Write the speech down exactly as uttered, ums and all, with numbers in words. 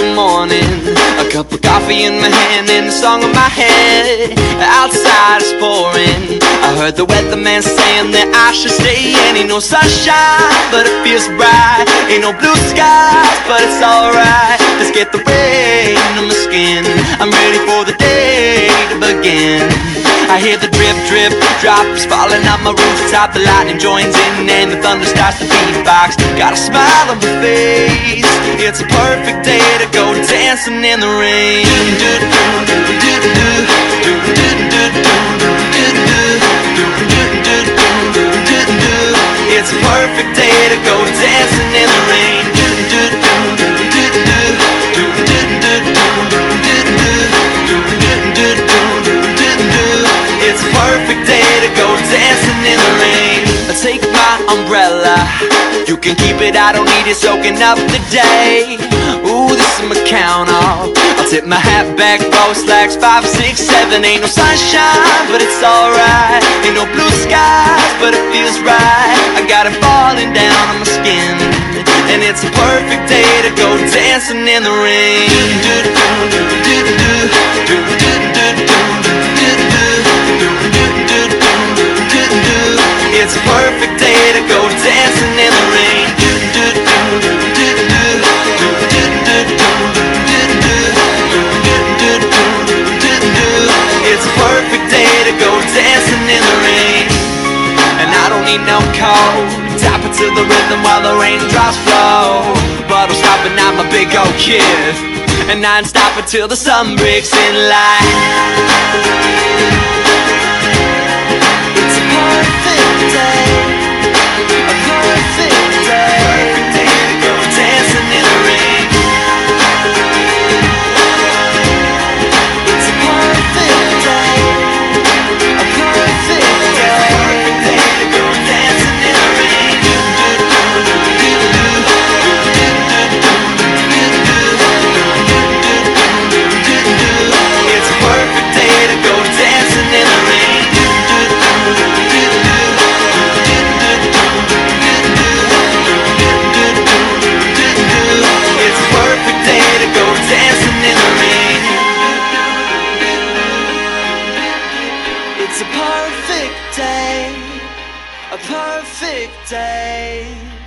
the morning, a cup of coffee in my hand and a song in my head. Outside it's pouring, I heard the weatherman saying that I should stay in. Ain't no sunshine, but it feels bright. Ain't no blue skies, but it's alright. Let's get the rain on my skin, I'm ready for the day to begin. I hear the drip, drip, drops falling on my rooftop. The lightning joins in and the thunder starts to beatbox. Got a smile on my face, it's a perfect day to go dancing in the rain. It's a perfect day to go dancing in the rain. It's a perfect day to go dancing in the rain. Take my umbrella, you can keep it, I don't need it soaking up the day. Ooh, this is my count off, I'll tip my hat back, four slacks, five, six, seven. Ain't no sunshine, but it's alright. Ain't no blue skies, but it feels right. I got it falling down on my skin, and it's a perfect day to go dancing in the rain. It's a perfect day to go dancing in the rain. It's a perfect day to go dancing in the rain. And I don't need no coat, tap it to the rhythm while the raindrops flow. But I'm stopping, I'm a big old kid, and I ain't stopping till the sun breaks in light. It's a perfect day, a perfect day, perfect day to go dancing in the rain. It's a perfect day, a perfect day, perfect day to go dancing in the rain. It's a perfect day to go dancing in the rain. It's a perfect day to go dancing in the rain. It's a perfect day, a perfect day.